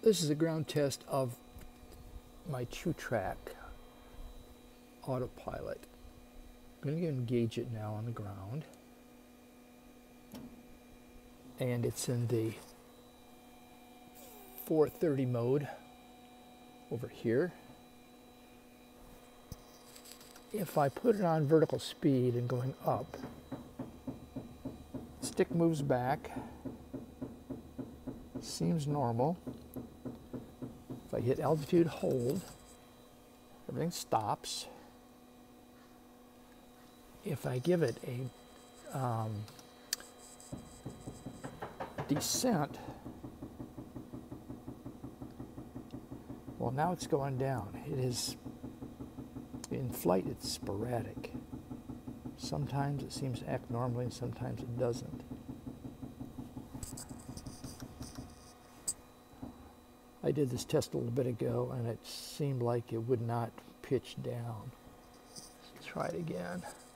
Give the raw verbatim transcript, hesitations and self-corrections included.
This is a ground test of my two-track autopilot. I'm going to engage it now on the ground. And it's in the four thirty mode over here. If I put it on vertical speed and going up, stick moves back, seems normal. If I hit altitude hold, everything stops. If I give it a um, descent, well, now it's going down. It is, in flight, it's sporadic. Sometimes it seems to act normally and sometimes it doesn't. I did this test a little bit ago and it seemed like it would not pitch down. Let's try it again.